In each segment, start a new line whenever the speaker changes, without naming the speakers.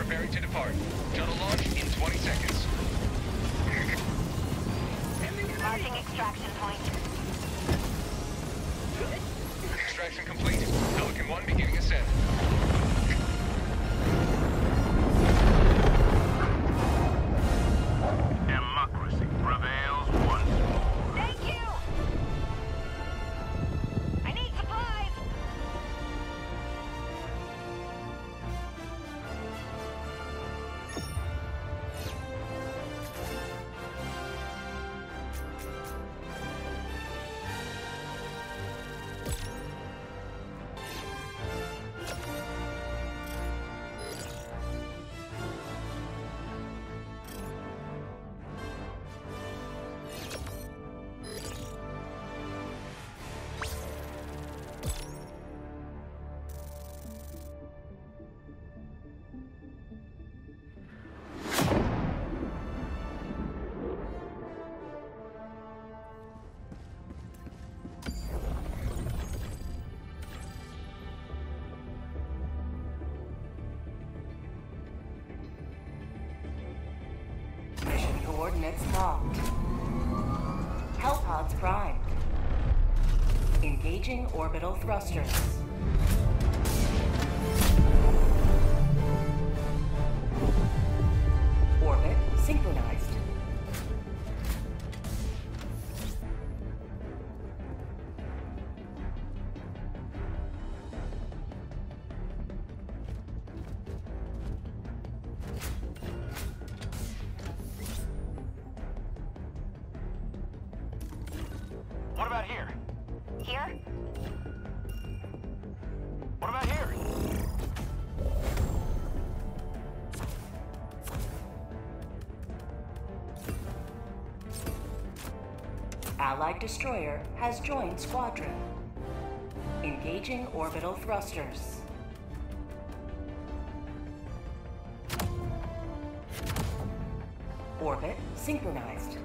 preparing to depart. Shuttle launch in 20 seconds.
Marking extraction point.
Extraction complete. Pelican 1 beginning ascent.
Democracy prevails once more.
Thank you! I need supplies!
Mission coordinates locked. Hellpods primed. Engaging orbital thrusters. Orbit synchronized.
What about here?
Here?
What about here?
Allied destroyer has joined squadron. Engaging orbital thrusters. Orbit synchronized.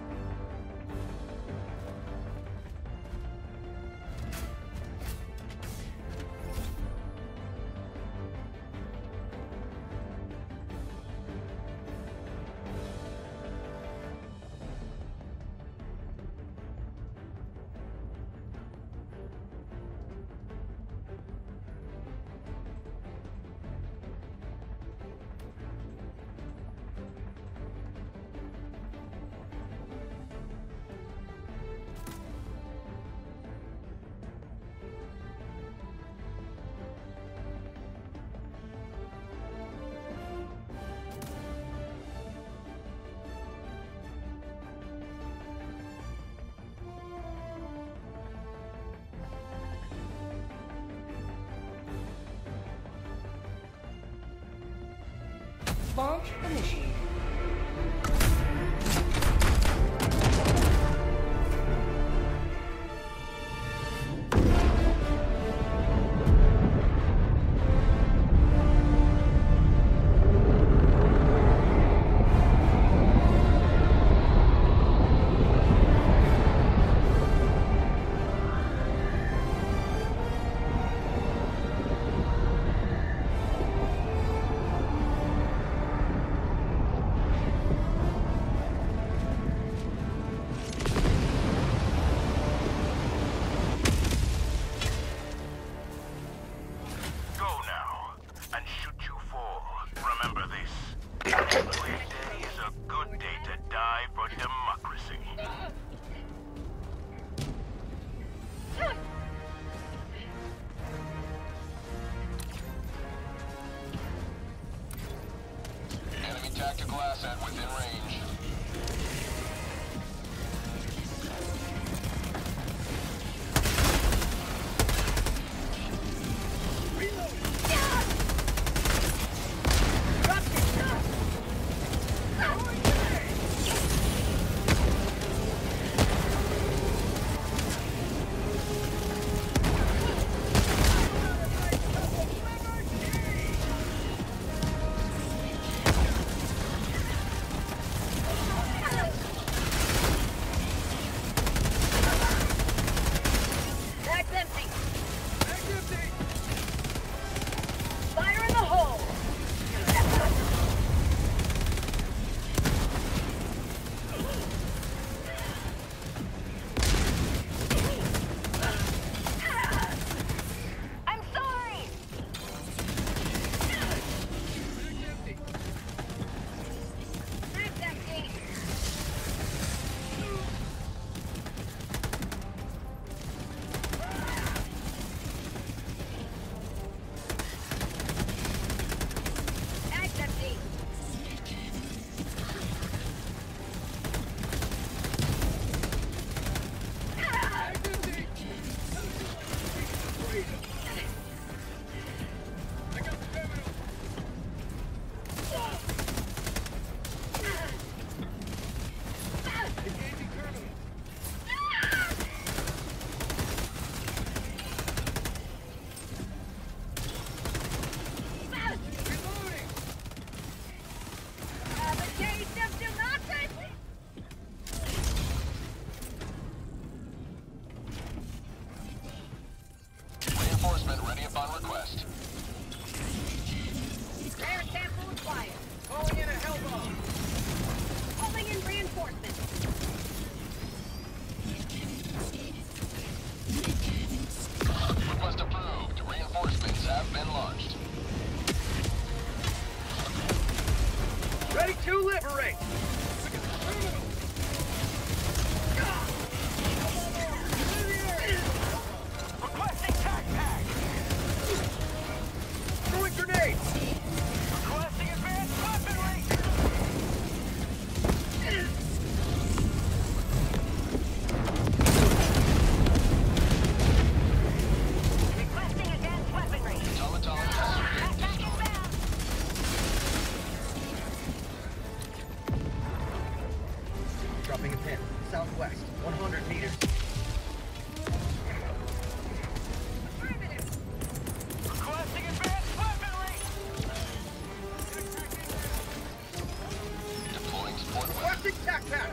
Launch initiated.
have been launched.
Ready to liberate! Requesting tac pack! Throwing grenades! Requesting advanced weaponry!
Requesting advanced weaponry.
Automaton test
Backpack inbound.
Dropping a pin. Southwest, 100 meters. Requesting advanced weaponry!
deploying support weapon.
Requesting tac pack!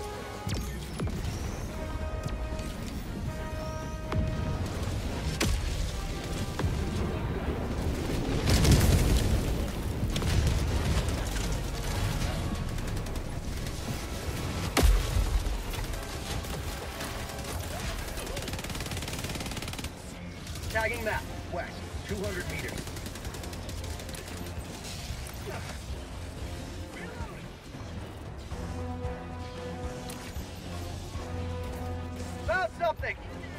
Tagging map, west, 200 meters. Found something!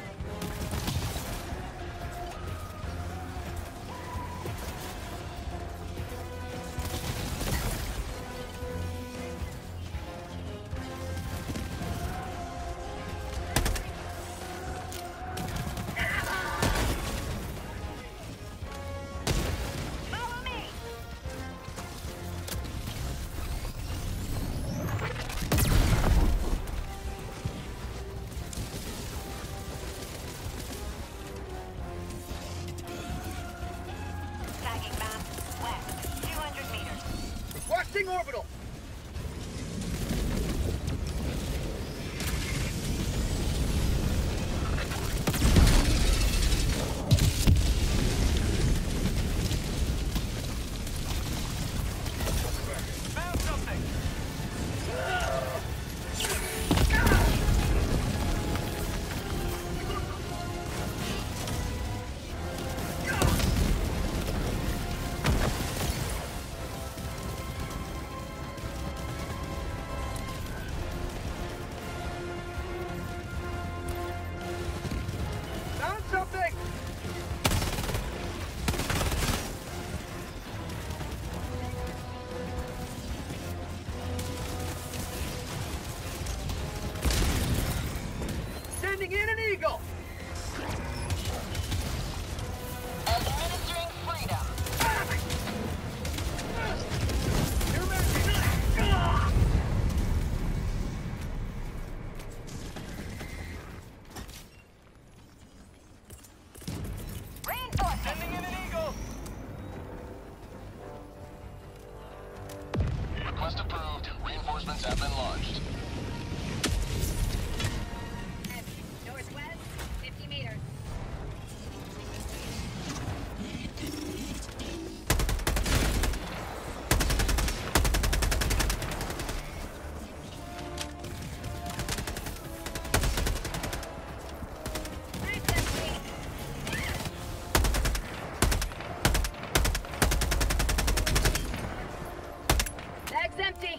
Follow me. Tagging map. West. 200 meters.
Requesting orbital! Found something! Found something! Sending in an eagle!
Administering freedom. Reinforcement.
Sending in an eagle!
Request approved. Reinforcements have been launched.
Northwest. 50 meters. Bag's empty.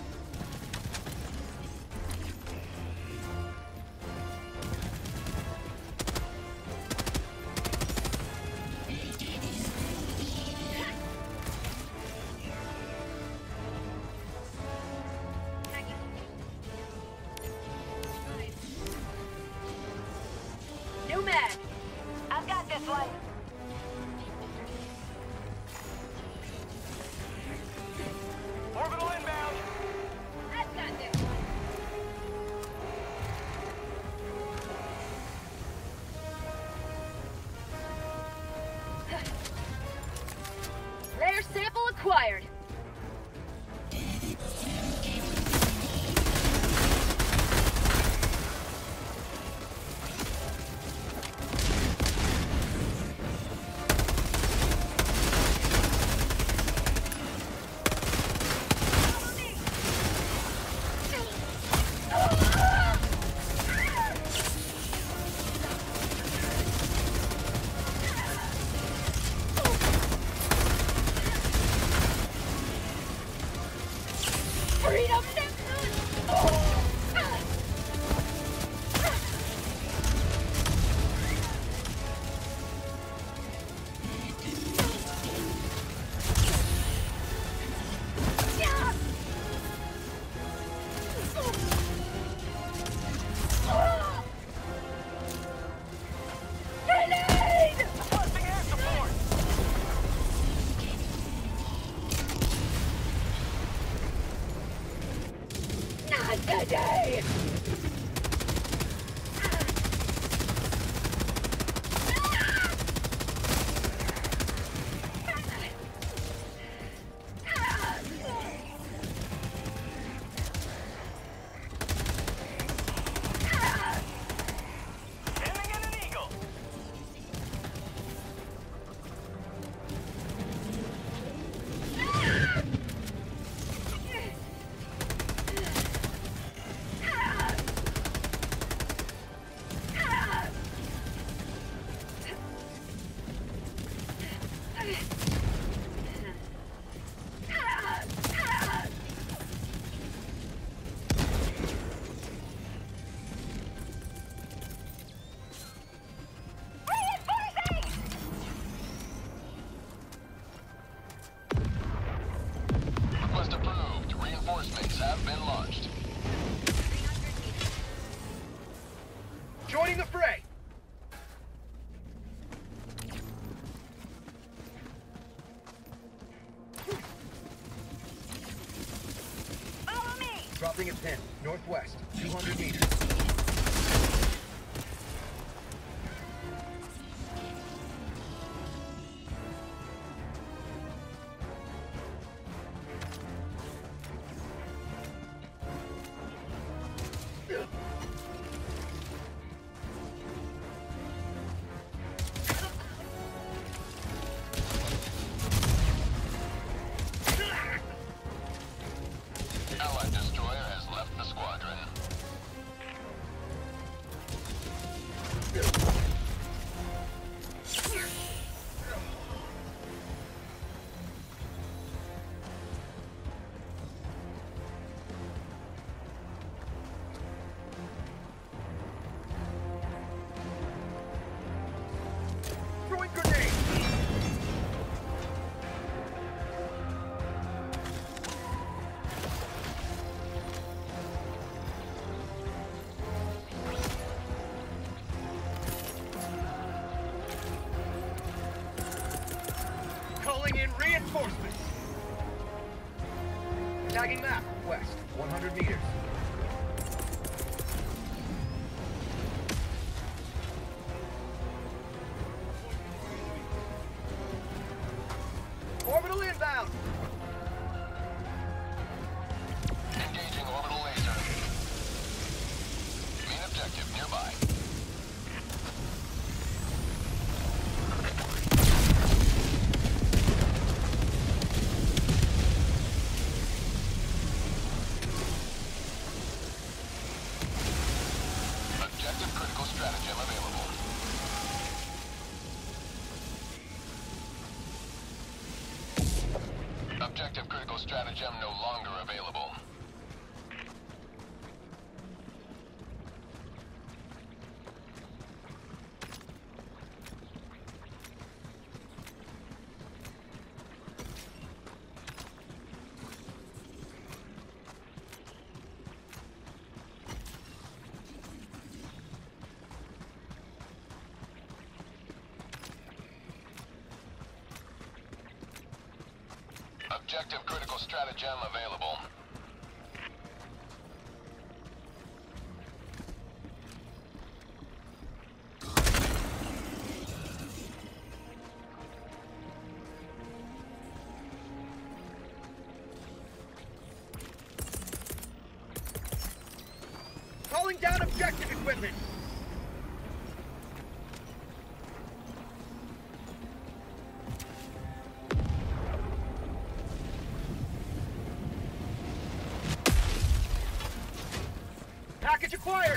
New mag. I've got this one.
Orbital inbound!
I've got this one. Rare sample acquired.
Ready!
Sending in an eagle. Request approved. Reinforcements have been launched.
Joining the fray!
Follow me!
Dropping a pin. Northwest. 200 meters.
Allied destroyer has left the squadron.
Throwing grenade! Calling in reinforcements! Tagging map, west, 100 meters. Orbital inbound!
Engaging orbital laser. Main objective nearby. Objective critical stratagem available. Objective critical stratagem no longer available. Objective critical stratagem available.
Calling down objective equipment! Package acquired!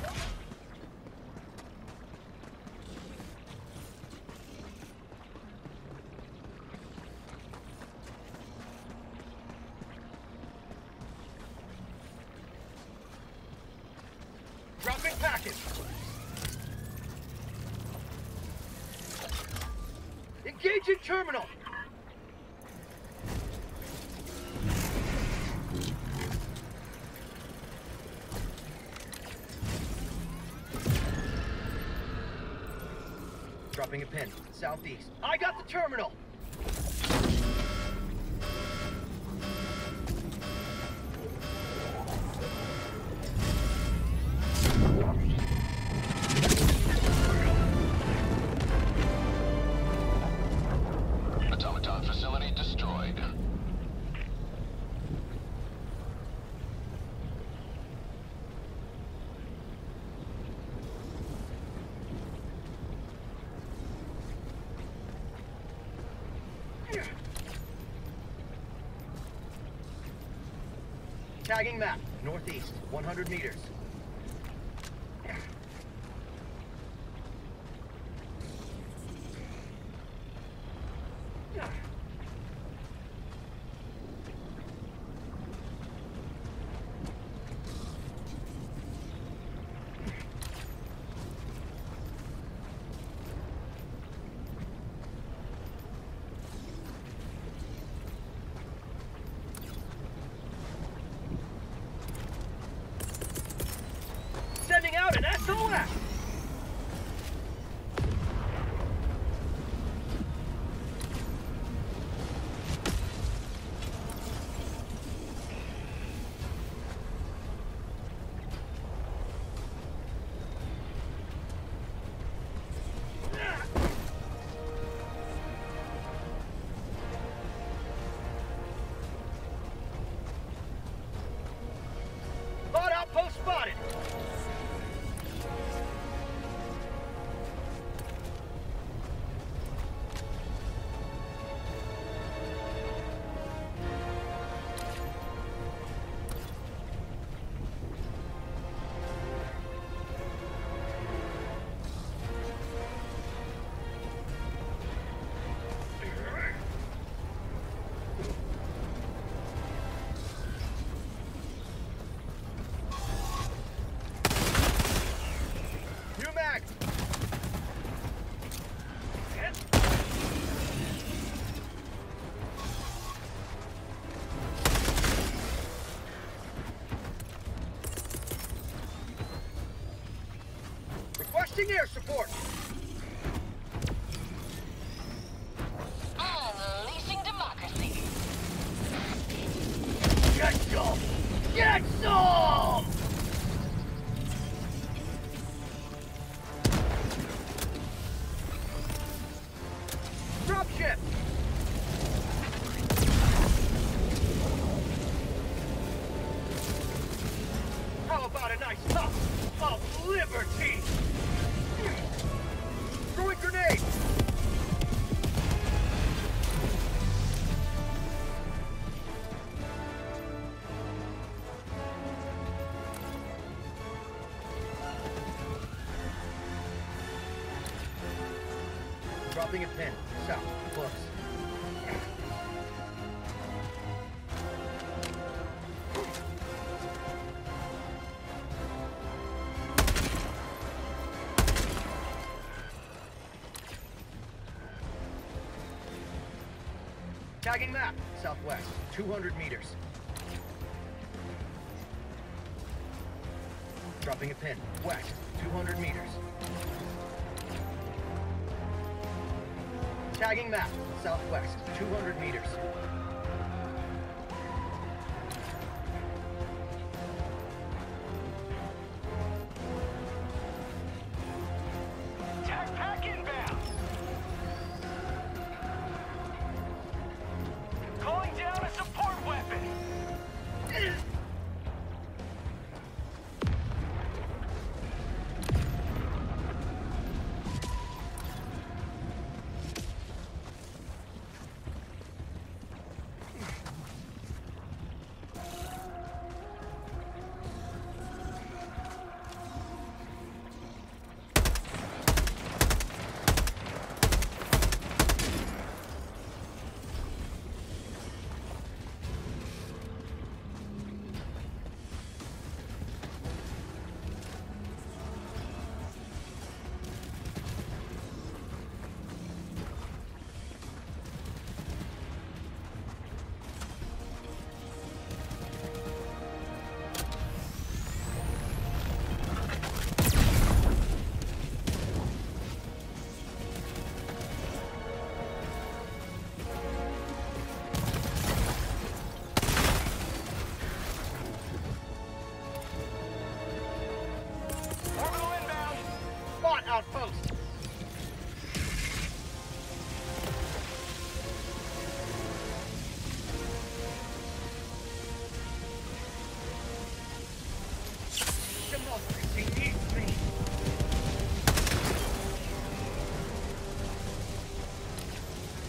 Dropping package! Engaging terminal! Dropping a pin. Southeast. I got the terminal! Tagging map, northeast, 100 meters. Sending out an SOS! Bot outpost spotted! New mag! Requesting air support!
Unleashing democracy.
Get some! Get some! Dropship! How about a nice puff of liberty? Throwing grenade! Dropping a pin. South. Close. Tagging map. Southwest. 200 meters. Dropping a pin. West. 200 meters. Tagging map, southwest, 200 meters.
Tag pack inbound. Calling down a support weapon.
outpost. Democracy needs me.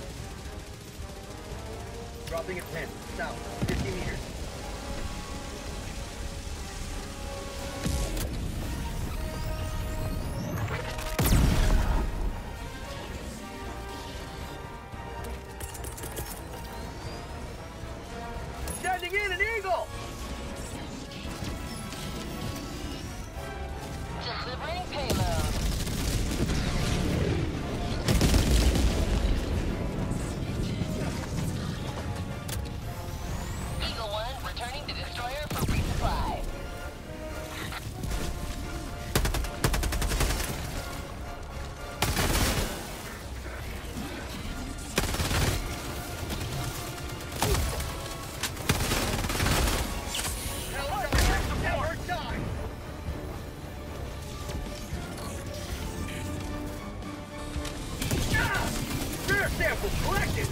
Dropping a pin, south, 50 meters. Collected!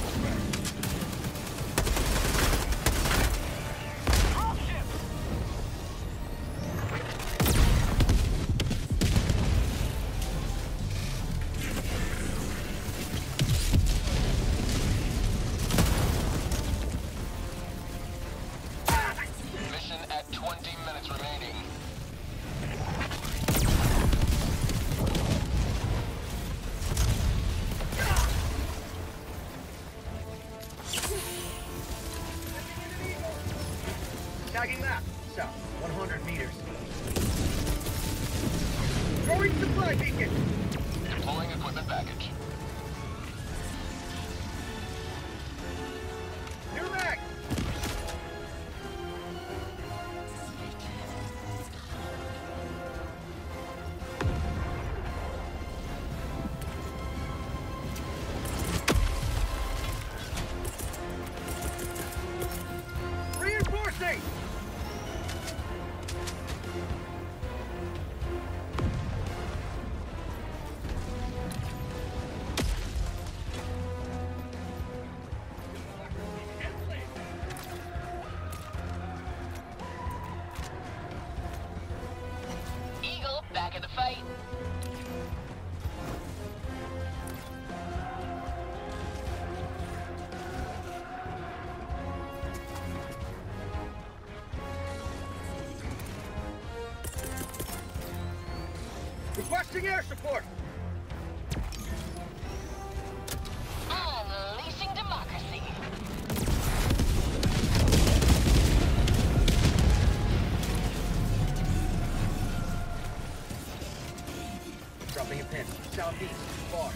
Mission at 20 minutes remaining.
Tagging map. South, 100 meters. Throwing supply beacon!
Deploying equipment package.
New mag! Reinforcing!
Eagle, back in the fight.
Requesting air support!
Unleashing democracy.
Dropping a pin. Southeast, far.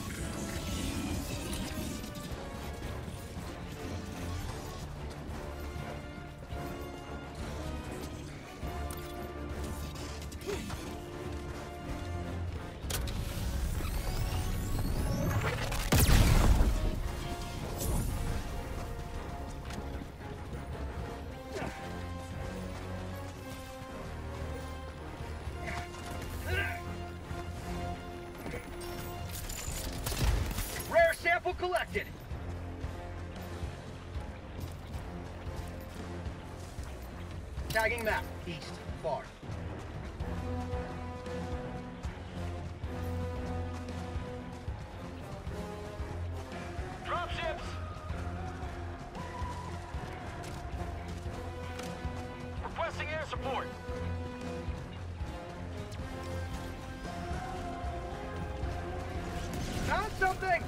Rare sample collected! Tagging map. East, far.
Dropships! Requesting air support.
Found something!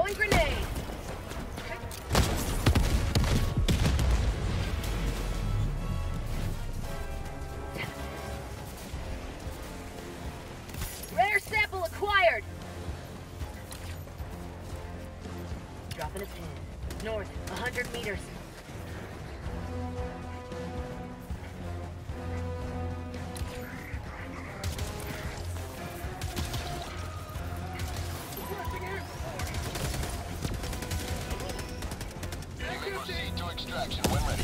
Throwing grenade. Rare sample acquired. Dropping a pin. North, 100 meters.
You may proceed to extraction when ready.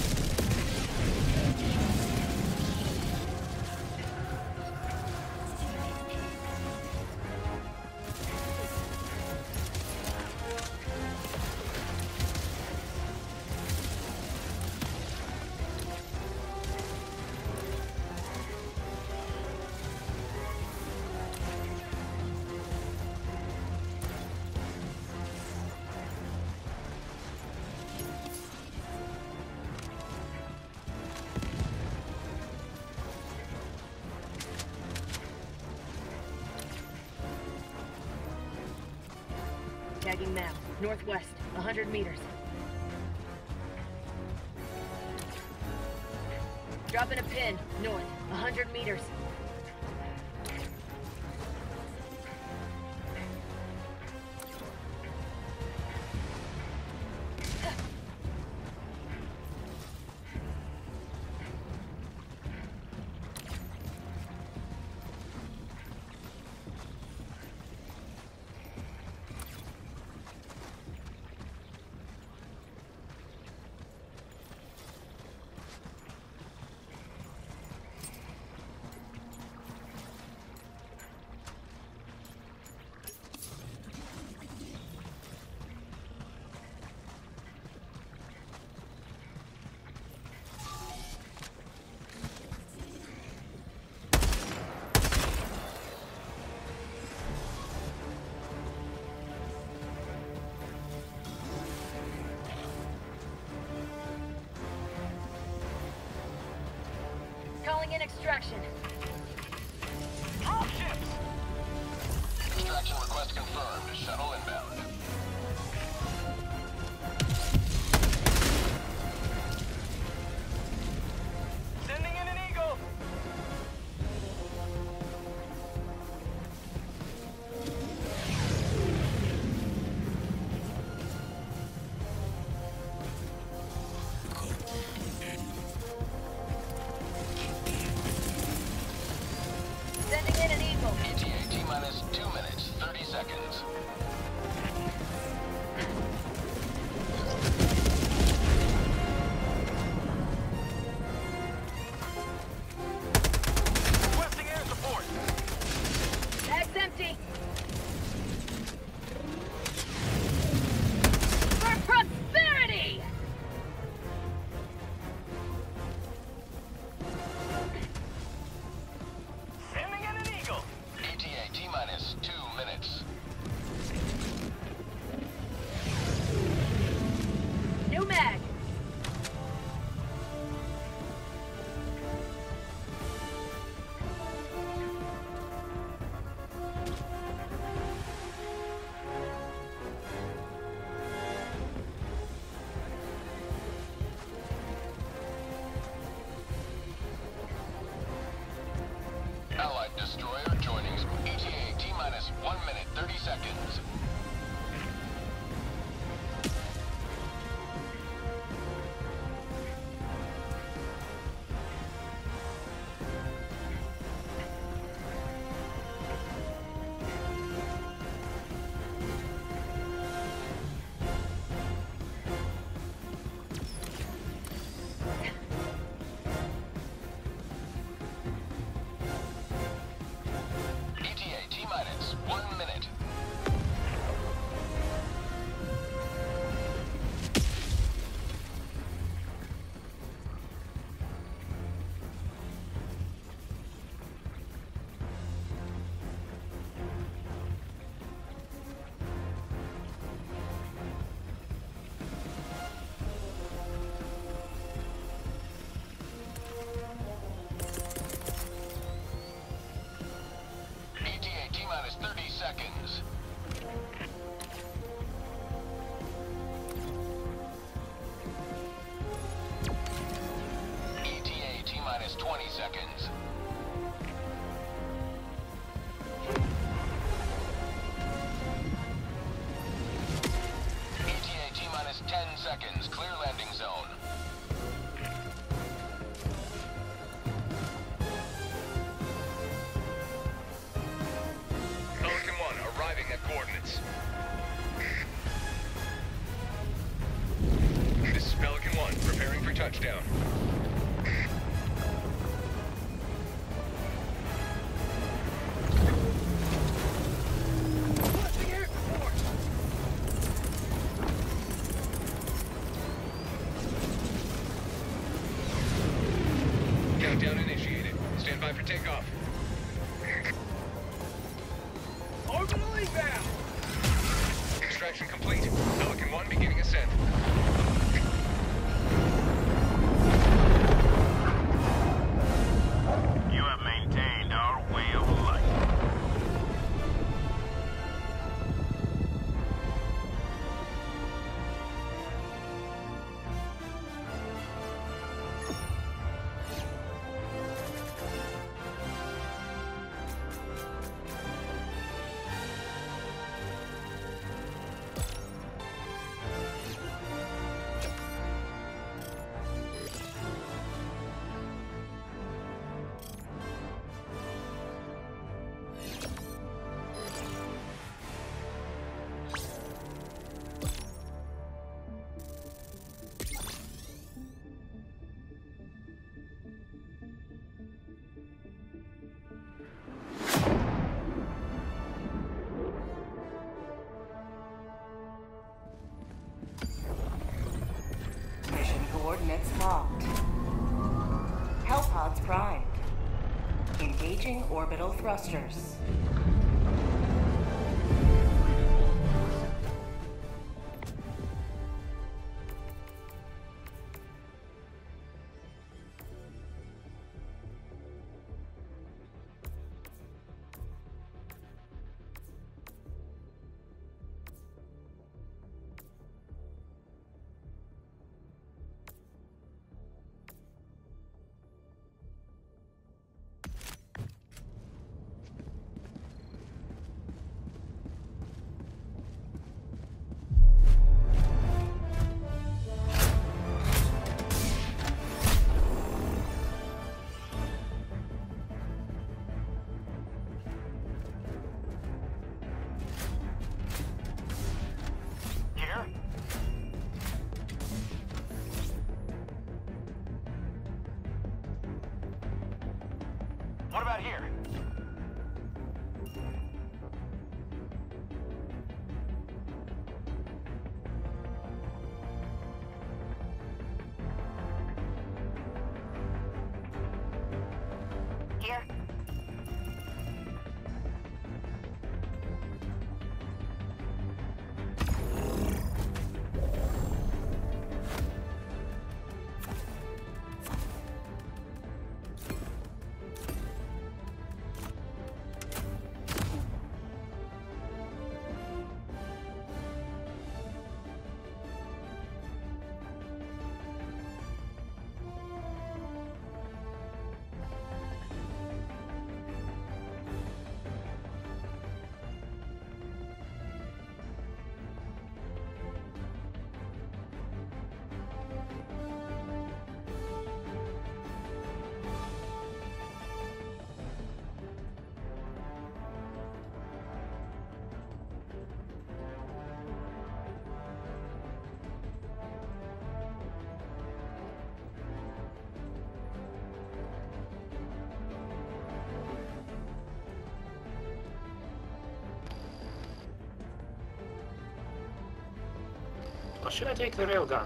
Tagging map. Northwest, 100 meters. Dropping a pin. North, 100 meters. Calling in extraction.
Drop ships! Extraction request confirmed. Shuttle inbound. Sending in an Eagle! touchdown. Countdown initiated. Stand by for takeoff.
Orbital inbound!
Extraction complete. Pelican 1 beginning ascent.
You have maintained our way of life.
Mission coordinates locked. Hellpods primed. Engaging orbital thrusters.
Here? What about here?
Here.
Or should I take the railgun?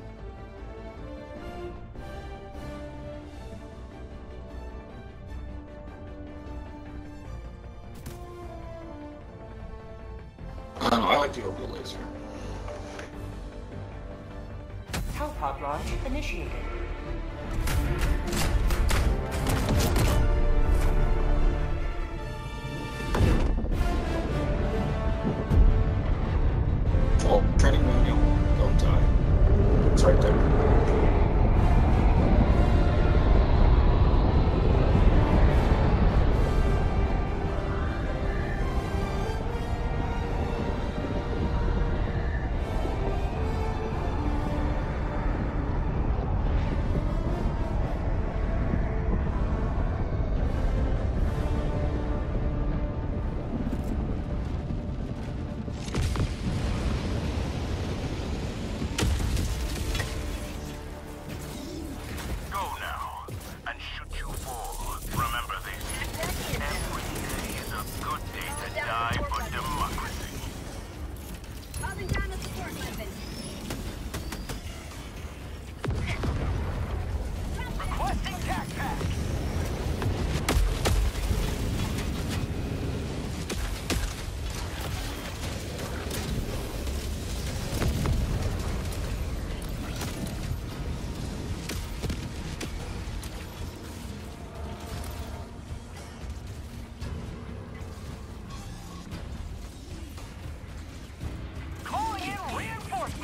I don't know, I like the orbital laser.
Hellpod launch initiated.
Oh, training manual. Don't die. It's right there.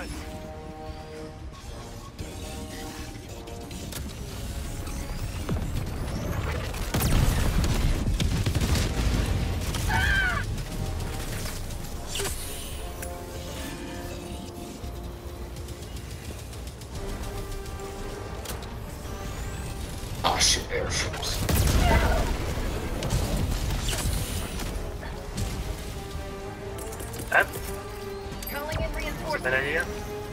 coming.
Oh shit, airships.
Calling in
Bad
reinforcements.
idea.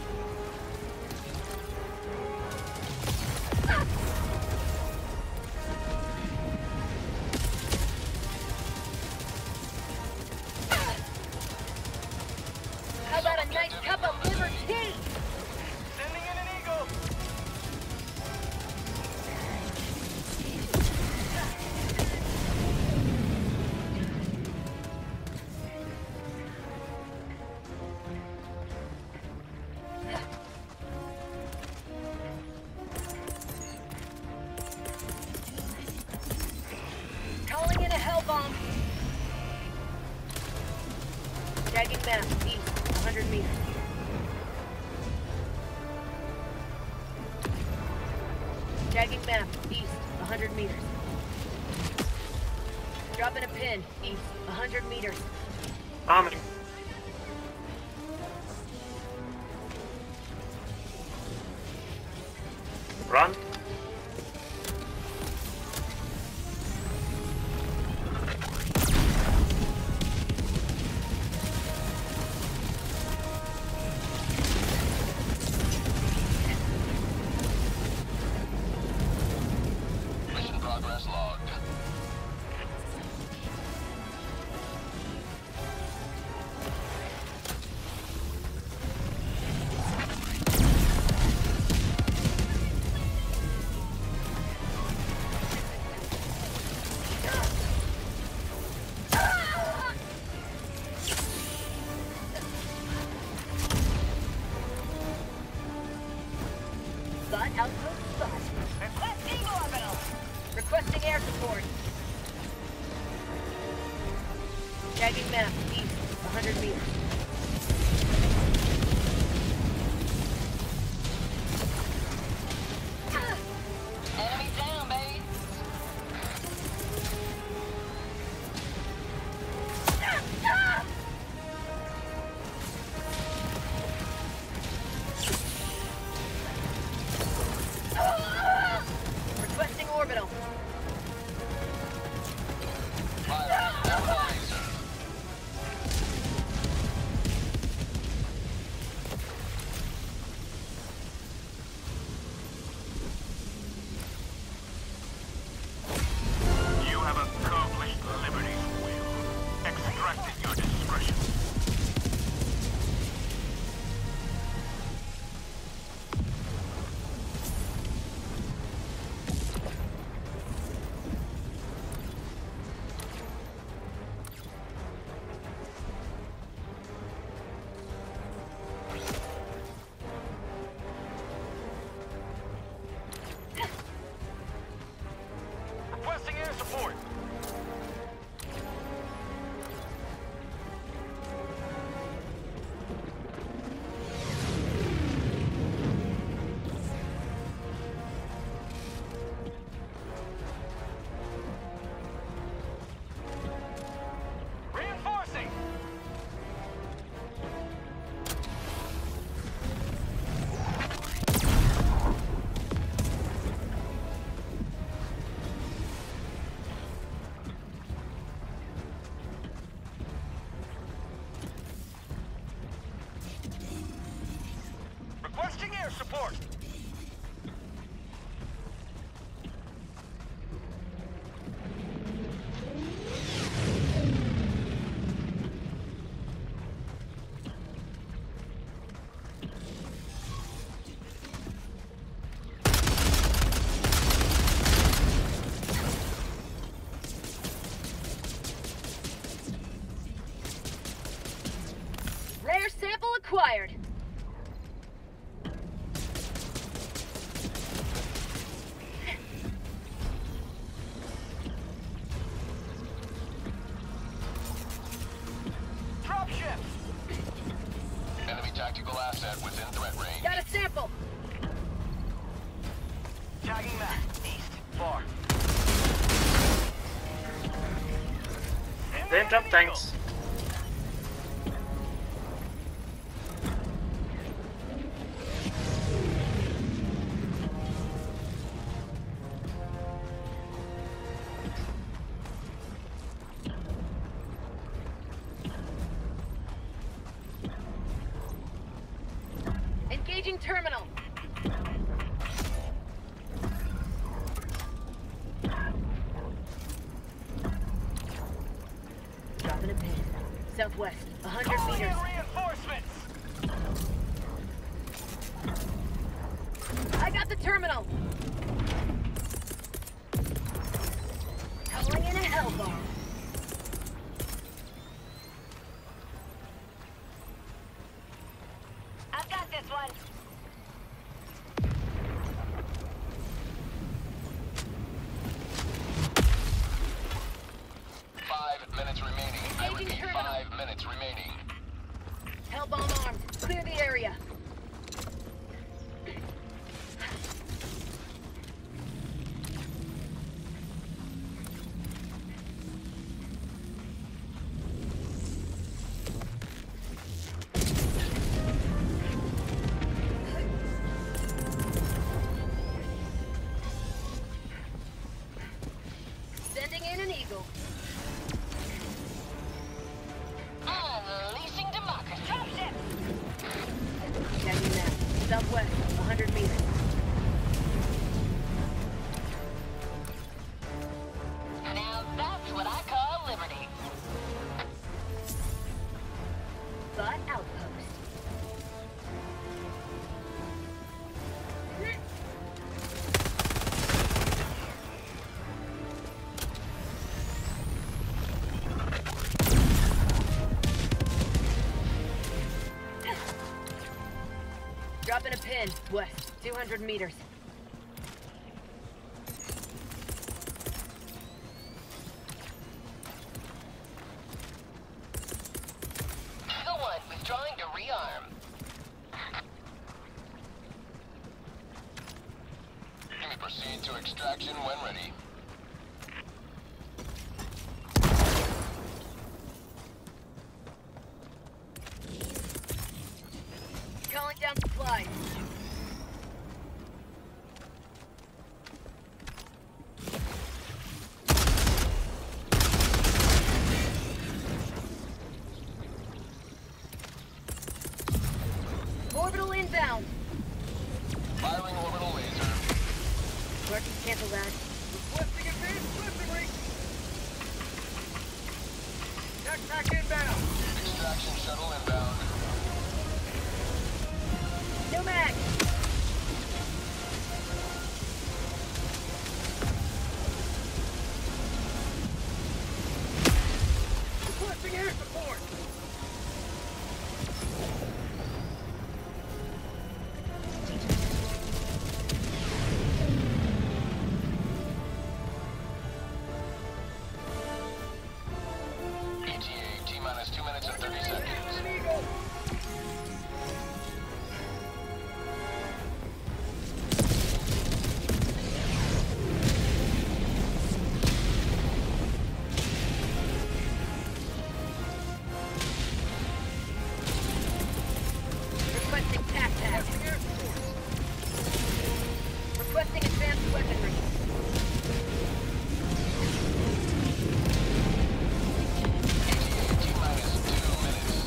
How about a nice cup of liver tea?
Sending in an eagle.
Calling in a hell bomb. Tagging map, east, 100 meters. Tagging map, east, 100 meters. Dropping a pin, east, 100 meters.
Army. Run.
Mission progress logged.
Spot outpost spot. Request Eagle orbital. Requesting air support. Tagging map, east, 100 meters. Enemy down, baby. Requesting orbital.
Fire. Orbital laser.
You have accomplished Liberty's will. Extract at your discretion. Requesting air support. Reinforcing. Requesting air support.
Rare sample acquired.
Dropship.
Enemy tactical asset within threat range.
Got a sample.
Tagging that. East. Far.
They drop tanks.
Engaging terminal. Dropping a pin. Southwest, 100 meters.
Reinforcements.
I got the terminal. Calling in a hell bomb. I've got this one.
Minutes remaining. I
Engaging
repeat,
terminal.
5 minutes remaining.
Hell bomb armed. Clear the area. Sending in an eagle. Unleashing democracy. Dropship! Tagging that. Southwest, 100 meters. Now that's what I call liberty. But outpost. Dropping a pin, west, 200 meters. The one withdrawing to rearm.
Proceed to extraction when ready.
Calling down supplies. Orbital inbound.
Firing orbital laser.
Marky, cancel that.
Requesting advance weaponry. Backpack inbound.
Extraction shuttle inbound.
No mag.
Requesting air support.
ETA T-minus 2 minutes and 30 seconds.
An eagle.
Requesting tac-tac.
Requesting air support.
Requesting advanced weaponry.
ETA T-minus 2 minutes.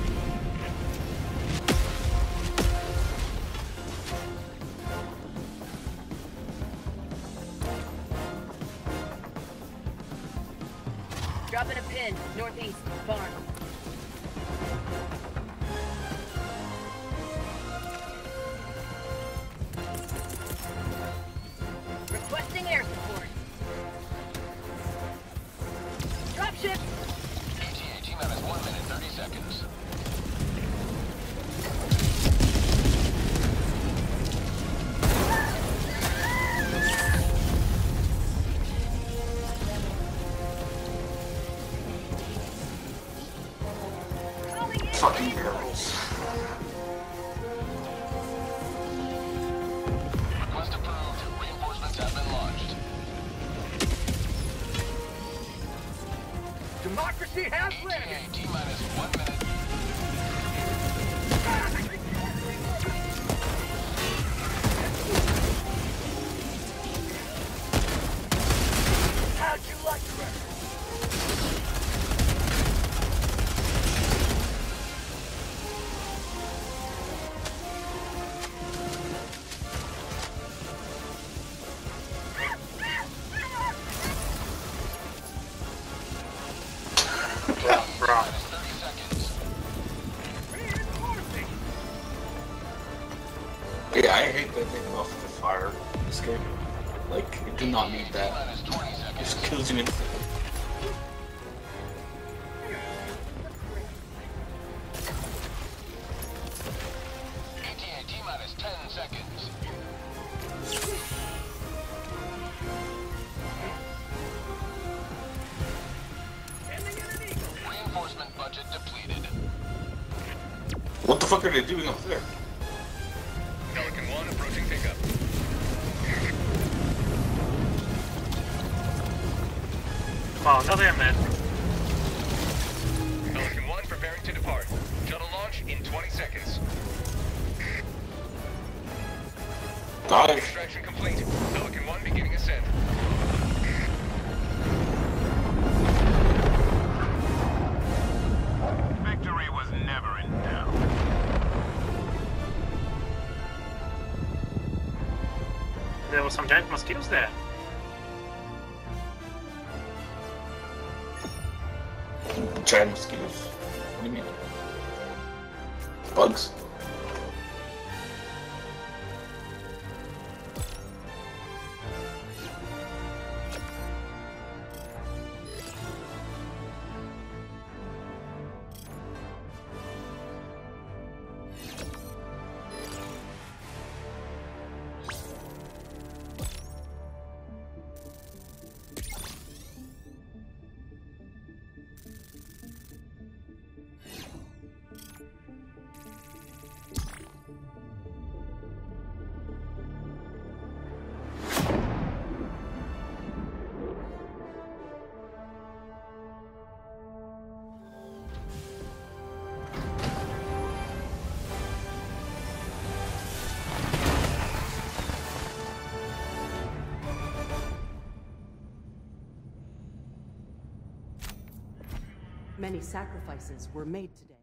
Dropping a pin, northeast, barn. Requesting air support. Dropship!
ETA T-minus 1 minute 30 seconds.
She has landed!
T-minus 1 minute.
How'd you like her?
Right.
30 seconds.
Yeah, I hate that they buff the fire in this game. Like, it did not need that.
T-minus 20
It
seconds.
just kills you instantly.
ETA T-minus 10 seconds. Reinforcement budget depleted.
What the fuck are they doing up there?
Pelican 1 approaching pickup.
Oh, another man.
Pelican 1 preparing to depart. Shuttle launch in 20 seconds.
Dive.
Extraction complete. Pelican 1 beginning ascent.
Victory was never in doubt.
There were some giant mosquitoes there.
Giant mosquitoes. What do you mean? Bugs?
Many sacrifices were made today.